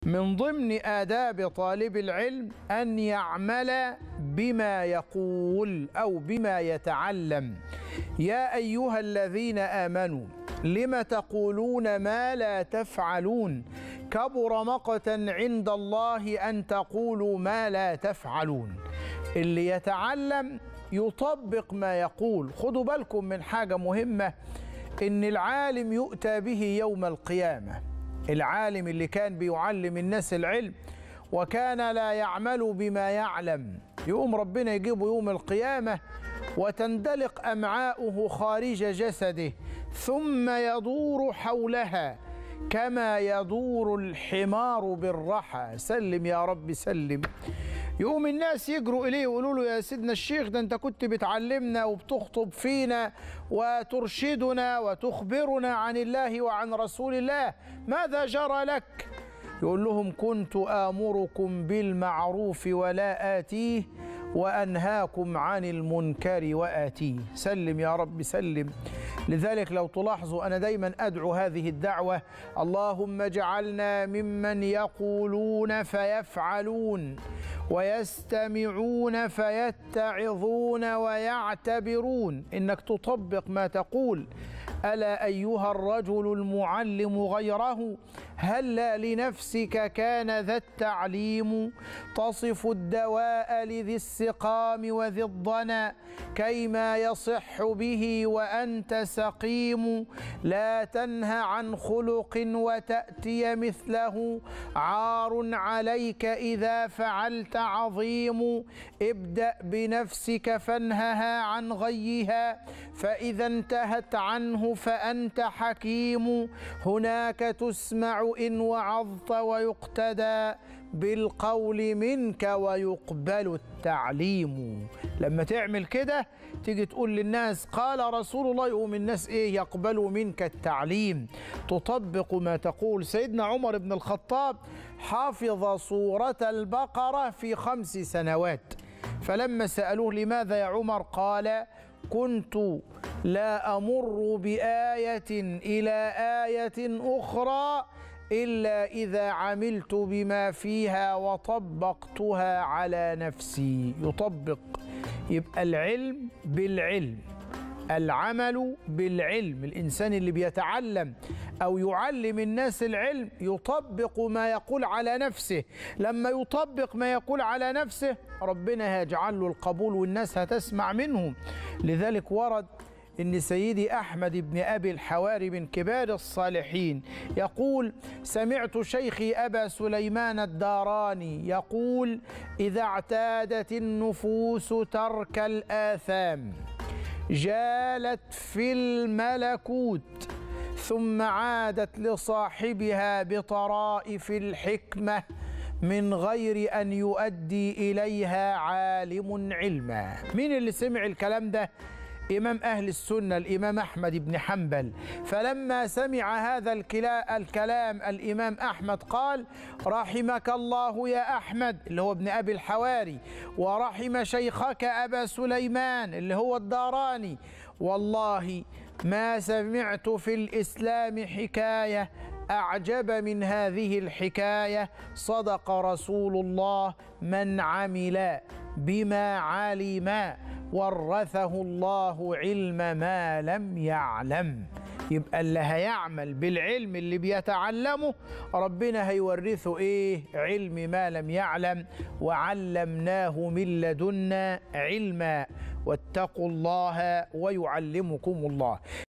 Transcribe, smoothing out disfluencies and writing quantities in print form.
من ضمن آداب طالب العلم أن يعمل بما يقول أو بما يتعلم. يا أيها الذين آمنوا لم تقولون ما لا تفعلون كبر مقتا عند الله أن تقولوا ما لا تفعلون. اللي يتعلم يطبق ما يقول. خدوا بالكم من حاجة مهمة، إن العالم يؤتى به يوم القيامة. العالم اللي كان بيعلم الناس العلم وكان لا يعمل بما يعلم، يقوم ربنا يجيبه يوم القيامة وتندلق أمعاؤه خارج جسده ثم يدور حولها كما يدور الحمار بالرحى. سلم يا رب سلم. يقوم الناس يجروا إليه ويقولوا له يا سيدنا الشيخ، ده أنت كنت بتعلمنا وبتخطب فينا وترشدنا وتخبرنا عن الله وعن رسول الله، ماذا جرى لك؟ يقول لهم كنت آمركم بالمعروف ولا آتيه وأنهاكم عن المنكر وآتيه. سلم يا رب سلم. لذلك لو تلاحظوا أنا دايما أدعو هذه الدعوة: اللهم اجعلنا ممن يقولون فيفعلون ويستمعون فيتعظون ويعتبرون. إنك تطبق ما تقول. ألا أيها الرجل المعلم غيره هلا لنفسك كان ذا التعليم تصف الدواء لذي السقام وذي الضنا كيما يصح به وأنت سقيم لا تنهى عن خلق وتأتي مثله عار عليك إذا فعلت عظيم ابدأ بنفسك فانهها عن غيها فإذا انتهت عنه فأنت حكيم هناك تسمع إن وعظت ويقتدى بالقول منك ويقبل التعليم. لما تعمل كده تيجي تقول للناس قال رسول الله، يقوم الناس ايه؟ يقبلوا منك التعليم. تطبق ما تقول. سيدنا عمر بن الخطاب حافظ سورة البقرة في 5 سنوات، فلما سألوه لماذا يا عمر قال كنت لا أمر بآية إلى آية أخرى إلا إذا عملت بما فيها وطبقتها على نفسي. يطبق. يبقى العلم بالعلم، العمل بالعلم. الإنسان اللي بيتعلم أو يعلم الناس العلم يطبق ما يقول على نفسه. لما يطبق ما يقول على نفسه ربنا هيجعل له القبول والناس هتسمع منه. لذلك ورد إن سيدي أحمد بن أبي الحواري من كبار الصالحين يقول: سمعت شيخي أبا سليمان الداراني يقول: إذا اعتادت النفوس ترك الآثام جالت في الملكوت ثم عادت لصاحبها بطرائف الحكمة من غير أن يؤدي إليها عالم علما. مين اللي سمع الكلام ده؟ إمام أهل السنة الإمام أحمد بن حنبل. فلما سمع هذا الكلام الإمام أحمد قال: رحمك الله يا أحمد اللي هو ابن أبي الحواري، ورحم شيخك أبا سليمان اللي هو الداراني، والله ما سمعت في الإسلام حكاية أعجب من هذه الحكاية. صدق رسول الله من عمل بما علم ورثه الله علم ما لم يعلم. يبقى اللي هيعمل بالعلم اللي بيتعلمه ربنا هيورثه ايه؟ علم ما لم يعلم. وعلمناه من لدنا علما واتقوا الله ويعلمكم الله.